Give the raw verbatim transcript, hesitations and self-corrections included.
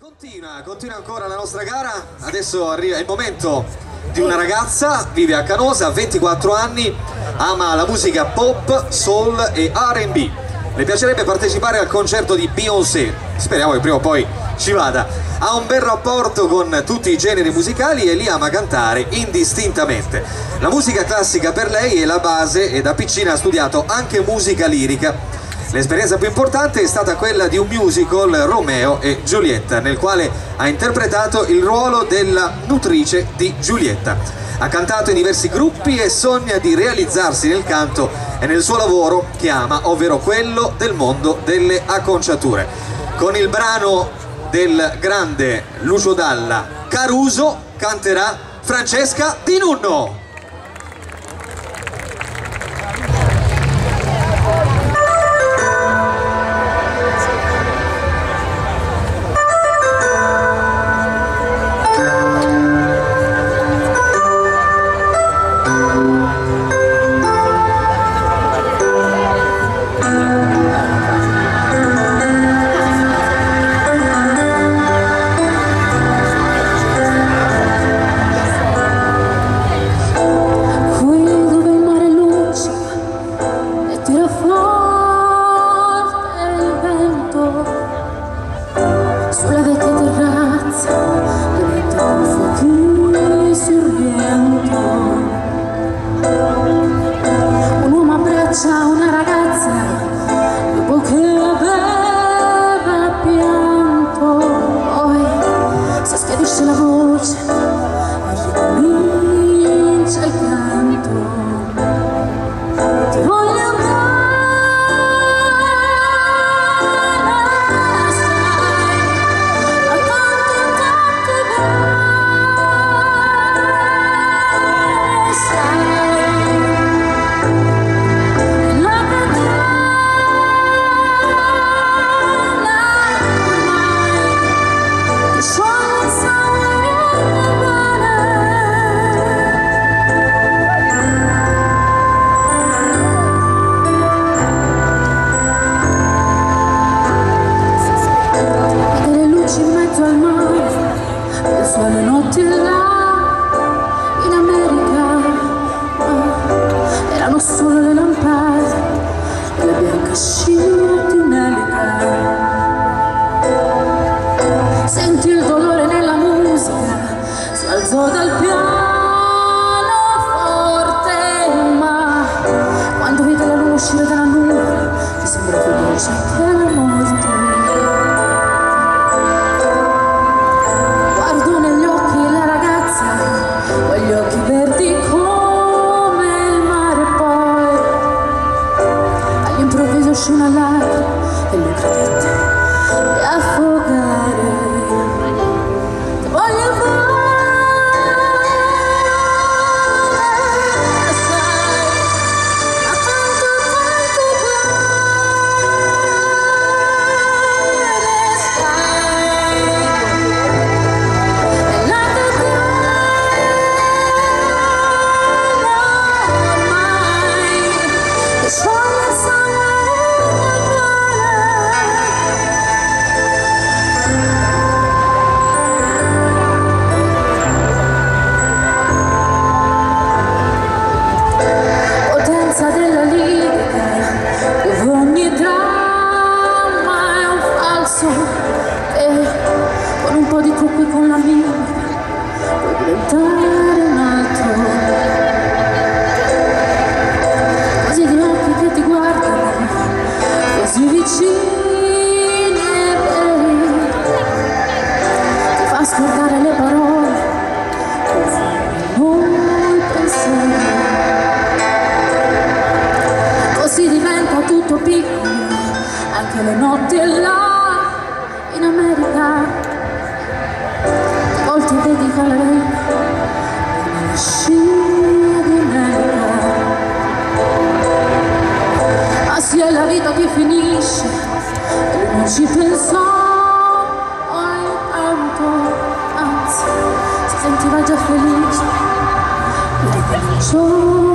Continua, continua ancora la nostra gara. Adesso arriva il momento di una ragazza, vive a Canosa, ventiquattro anni, ama la musica pop, soul e R and B. Le piacerebbe partecipare al concerto di Beyoncé, speriamo che prima o poi ci vada. Ha un bel rapporto con tutti i generi musicali e li ama cantare indistintamente. La musica classica per lei è la base e da piccina ha studiato anche musica lirica. L'esperienza più importante è stata quella di un musical, Romeo e Giulietta, nel quale ha interpretato il ruolo della nutrice di Giulietta. Ha cantato in diversi gruppi e sogna di realizzarsi nel canto e nel suo lavoro che ama, ovvero quello del mondo delle acconciature. Con il brano del grande Lucio Dalla, Caruso, canterà Francesca Di Nunno. Sulla vecchia terrazza diventano fuochi sul vento. Un uomo abbraccia una ragazza dopo che aveva pianto. Poi si schiarisce la voce e ricomincia il canto. Ti voglio le notti là in America, ah, erano solo le lampade e la bianca scia di un'elica. Senti il dolore nella musica, si alzò dal piano forte, ma quando vide la luce uscire dalla nuvola ti sembra più dolce che la morte. Quegli occhi verdi come il mare, poi all'improvviso uscì una lacrima e lui credette di affogare. Ti voglio bene, sai, ma tanto, tanto bene stai. E la potenza della lirica, dove ogni dramma è un falso, e con un po' di trucco e con la mimica puoi diventare un altro. Così di occhi che ti guardano, così vicini e veri, ti fa scordare le parole, noi pensiamo. Così diventa tutto piccolo, anche le notti là in America. A volte dedica la vita come la scia di un'elica. Ma sì, è la vita che finisce e lui non ci pensò mai tanto, anzi si sentiva già felice e ricominciò.